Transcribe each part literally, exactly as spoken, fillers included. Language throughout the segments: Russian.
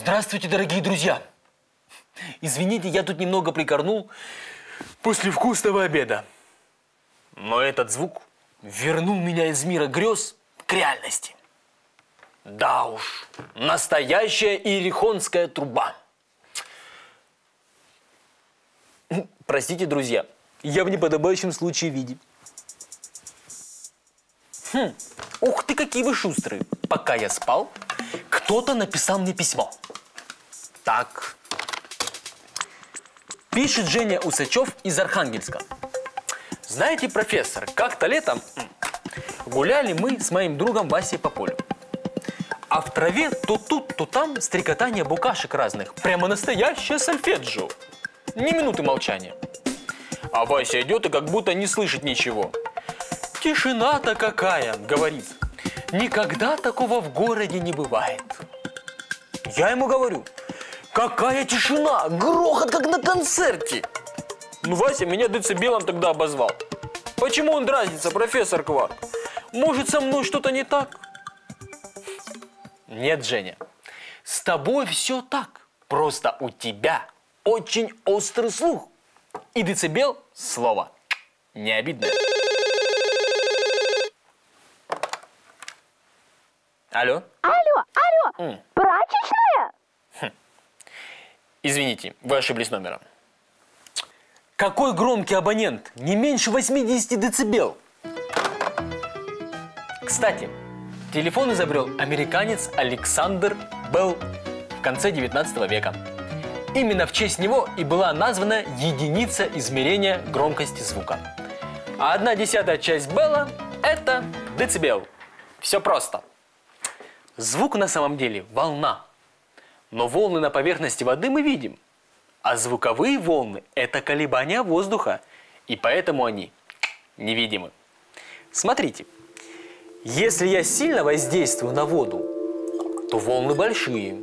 Здравствуйте, дорогие друзья! Извините, я тут немного прикорнул после вкусного обеда. Но этот звук вернул меня из мира грез к реальности. Да уж, настоящая иерихонская труба. Простите, друзья, я в неподобающем случае виде. Хм, ух ты, какие вы шустрые. Пока я спал, кто-то написал мне письмо. Так. Пишет Женя Усачев из Архангельска. Знаете, профессор, как-то летом гуляли мы с моим другом Васей по полю. А в траве то тут, то там стрекотание букашек разных. Прямо настоящее сольфеджио. Ни минуты молчания. А Вася идет и как будто не слышит ничего. Тишина-то какая, говорит. Никогда такого в городе не бывает. Я ему говорю, какая тишина, грохот, как на концерте. Ну, Вася меня децибелом тогда обозвал. Почему он дразнится, профессор Квак? Может, со мной что-то не так? Нет, Женя, с тобой все так. Просто у тебя очень острый слух. И децибел – слово не обидное. Алло? Алло, алло, М. прачечная? Хм. Извините, вы ошиблись номером. Какой громкий абонент? Не меньше восьмидесяти децибел. Кстати, телефон изобрел американец Александр Белл в конце девятнадцатого века. Именно в честь него и была названа единица измерения громкости звука. А одна десятая часть Белла – это децибел. Все просто. Звук на самом деле – волна. Но волны на поверхности воды мы видим. А звуковые волны – это колебания воздуха. И поэтому они невидимы. Смотрите. Если я сильно воздействую на воду, то волны большие.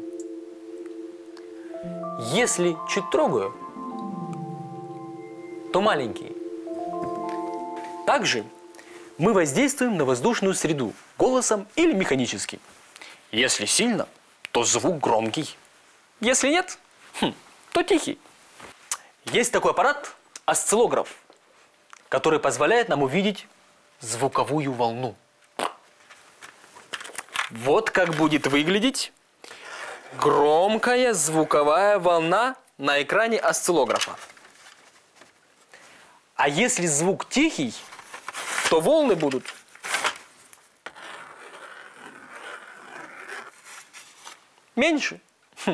Если чуть трогаю, то маленькие. Также мы воздействуем на воздушную среду голосом или механически. Если сильно, то звук громкий. Если нет, хм, то тихий. Есть такой аппарат – осциллограф, который позволяет нам увидеть звуковую волну. Вот как будет выглядеть громкая звуковая волна на экране осциллографа. А если звук тихий, то волны будут меньше. Хм.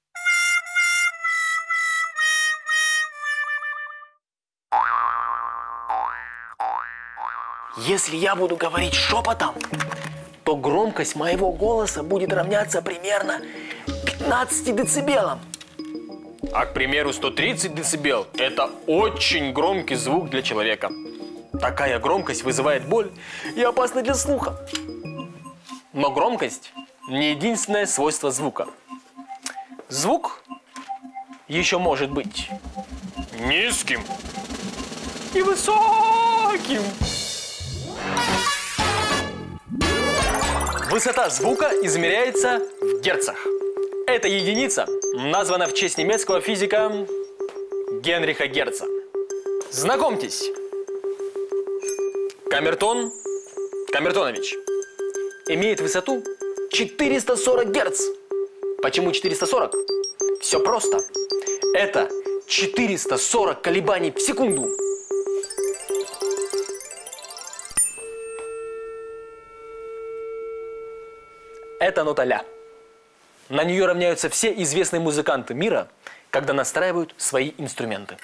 Если я буду говорить шепотом, то громкость моего голоса будет равняться примерно пятнадцати децибелам. А, к примеру, сто тридцать децибел – это очень громкий звук для человека. Такая громкость вызывает боль и опасна для слуха. Но громкость – не единственное свойство звука. Звук еще может быть низким и высоким. Высота звука измеряется в герцах. Эта единица названа в честь немецкого физика Генриха Герца. Знакомьтесь, камертон Камертонович имеет высоту четыреста сорок герц. Почему четыреста сорок? Все просто. Это четыреста сорок колебаний в секунду. Это нота ля. На нее равняются все известные музыканты мира, когда настраивают свои инструменты.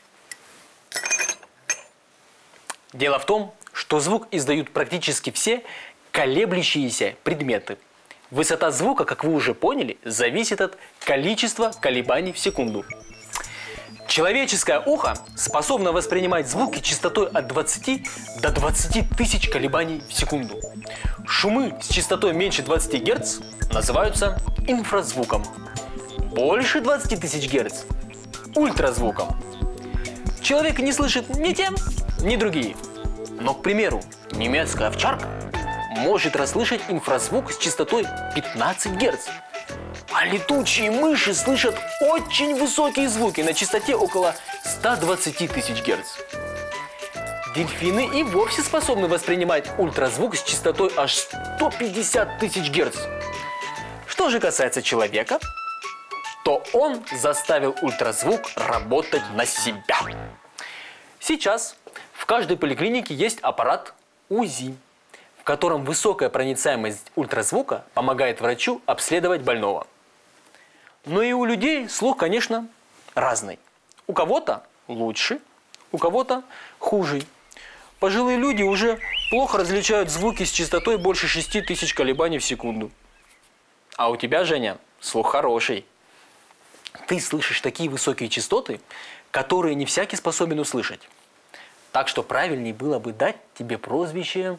Дело в том, что звук издают практически все колеблющиеся предметы. Высота звука, как вы уже поняли, зависит от количества колебаний в секунду. Человеческое ухо способно воспринимать звуки частотой от двадцати до двадцати тысяч колебаний в секунду. Шумы с частотой меньше двадцати герц называются инфразвуком. Больше двадцати тысяч герц – ультразвуком. Человек не слышит ни те, ни другие. Но, к примеру, немецкая овчарка может расслышать инфразвук с частотой пятнадцать герц. А А летучие мыши слышат очень высокие звуки на частоте около ста двадцати тысяч герц. Дельфины и вовсе способны воспринимать ультразвук с частотой аж сто пятьдесят тысяч герц. Что же касается человека, то он заставил ультразвук работать на себя. Сейчас в каждой поликлинике есть аппарат УЗИ, в котором высокая проницаемость ультразвука помогает врачу обследовать больного. Но и у людей слух, конечно, разный. У кого-то лучше, у кого-то хуже. Пожилые люди уже плохо различают звуки с частотой больше шести тысяч колебаний в секунду. А у тебя, Женя, слух хороший. Ты слышишь такие высокие частоты, которые не всякий способен услышать. Так что правильнее было бы дать тебе прозвище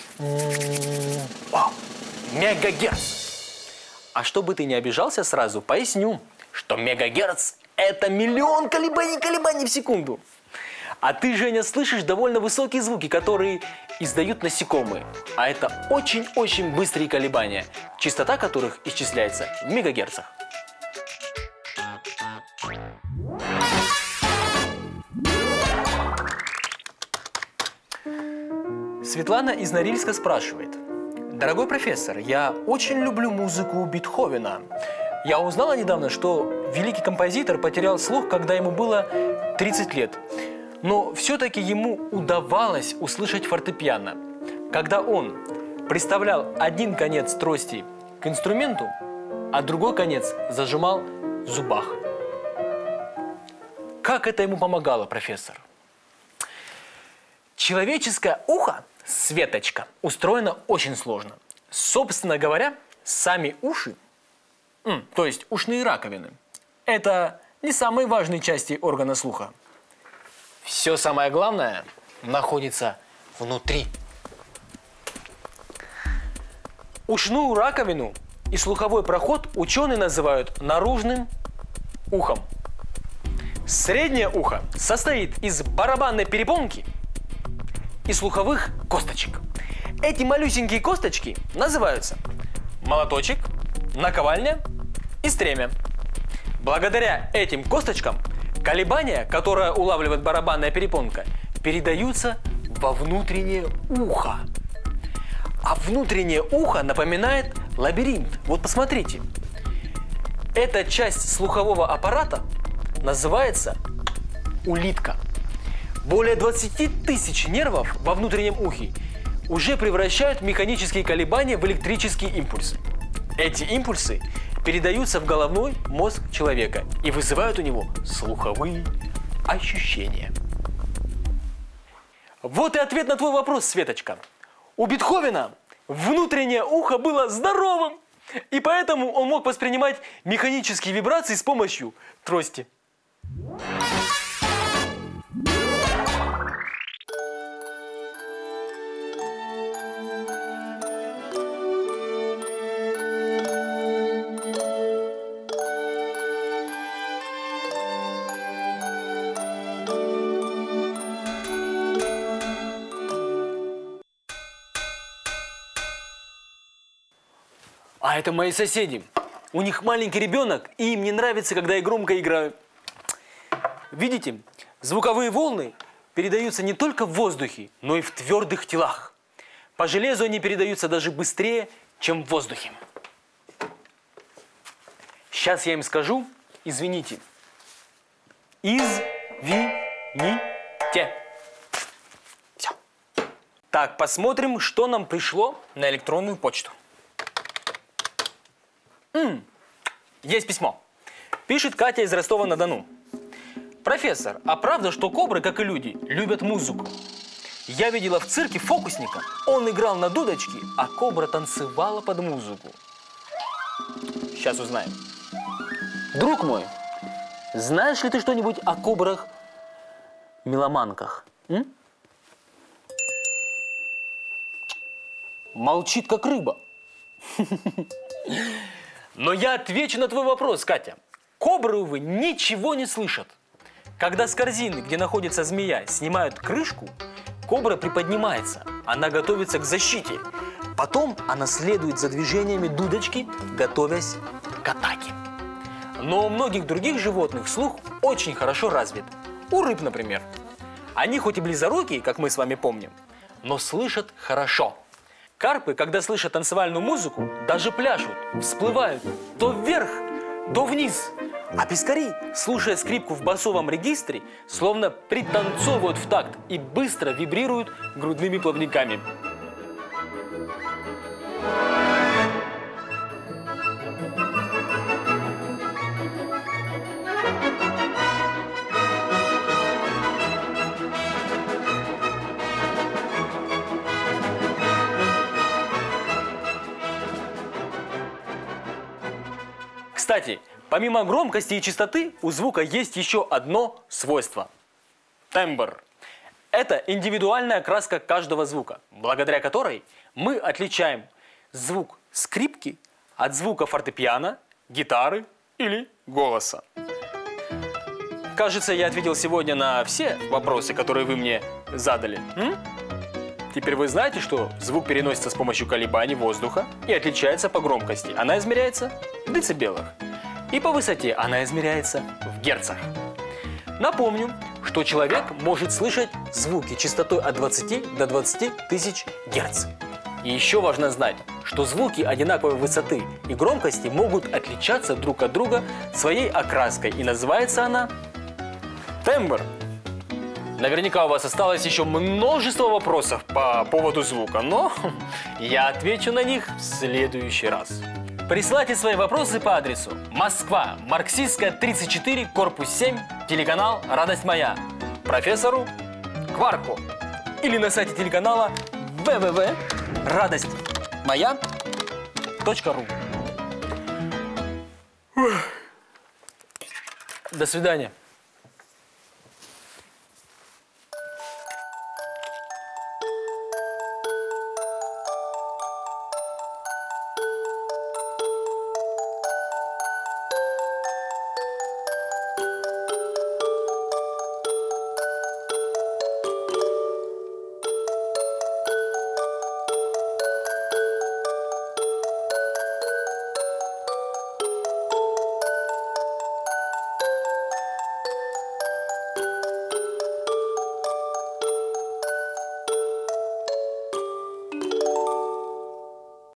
мегагерц. А чтобы ты не обижался сразу, поясню, что мегагерц – это миллион колебаний колебаний в секунду. А ты, Женя, слышишь довольно высокие звуки, которые издают насекомые. А это очень-очень быстрые колебания, частота которых исчисляется в мегагерцах. Светлана из Норильска спрашивает. Дорогой профессор, я очень люблю музыку Бетховена. Я узнала недавно, что великий композитор потерял слух, когда ему было тридцать лет. Но все-таки ему удавалось услышать фортепиано, когда он приставлял один конец трости к инструменту, а другой конец зажимал в зубах. Как это ему помогало, профессор? Человеческое ухо, Светочка, устроено очень сложно. Собственно говоря, сами уши, то есть ушные раковины, это не самые важные части органа слуха. Все самое главное находится внутри. Ушную раковину и слуховой проход ученые называют наружным ухом. Среднее ухо состоит из барабанной перепонки и слуховых косточек. Эти малюсенькие косточки называются молоточек, наковальня и стремя. Благодаря этим косточкам колебания, которые улавливает барабанная перепонка, передаются во внутреннее ухо. А внутреннее ухо напоминает лабиринт. Вот посмотрите. Эта часть слухового аппарата называется улитка. Более двадцати тысяч нервов во внутреннем ухе уже превращают механические колебания в электрические импульсы. Эти импульсы передаются в головной мозг человека и вызывают у него слуховые ощущения. Вот и ответ на твой вопрос, Светочка. У Бетховена внутреннее ухо было здоровым, и поэтому он мог воспринимать механические вибрации с помощью трости. А это мои соседи. У них маленький ребенок, и им не нравится, когда я громко играю. Видите, звуковые волны передаются не только в воздухе, но и в твердых телах. По железу они передаются даже быстрее, чем в воздухе. Сейчас я им скажу, извините. Извините. Все. Так, посмотрим, что нам пришло на электронную почту. М-м, есть письмо. Пишет Катя из Ростова-на-Дону. Профессор, а правда, что кобры, как и люди, любят музыку? Я видела в цирке фокусника. Он играл на дудочке, а кобра танцевала под музыку. Сейчас узнаем. Друг мой, знаешь ли ты что-нибудь о кобрах-меломанках? М? Молчит, как рыба. Но я отвечу на твой вопрос, Катя. Кобры, увы, ничего не слышат. Когда с корзины, где находится змея, снимают крышку, кобра приподнимается. Она готовится к защите. Потом она следует за движениями дудочки, готовясь макатаки. Но у многих других животных слух очень хорошо развит. У рыб, например. Они хоть и близорукие, как мы с вами помним, но слышат хорошо. Карпы, когда слышат танцевальную музыку, даже пляшут, всплывают то вверх, то вниз. А пескари, слушая скрипку в басовом регистре, словно пританцовывают в такт и быстро вибрируют грудными плавниками. Кстати, помимо громкости и частоты, у звука есть еще одно свойство – тембр. Это индивидуальная окраска каждого звука, благодаря которой мы отличаем звук скрипки от звука фортепиано, гитары или голоса. Кажется, я ответил сегодня на все вопросы, которые вы мне задали. М? Теперь вы знаете, что звук переносится с помощью колебаний воздуха и отличается по громкости. Она измеряется в децибелах. И по высоте она измеряется в герцах. Напомню, что человек может слышать звуки частотой от двадцати до двадцати тысяч герц. И еще важно знать, что звуки одинаковой высоты и громкости могут отличаться друг от друга своей окраской. И называется она тембр. Наверняка у вас осталось еще множество вопросов по поводу звука, но я отвечу на них в следующий раз. Присылайте свои вопросы по адресу Москва, Марксистская, тридцать четыре, корпус семь, телеканал «Радость моя», профессору Кварку. Или на сайте телеканала вэ вэ вэ точка радость моя точка ру. До свидания.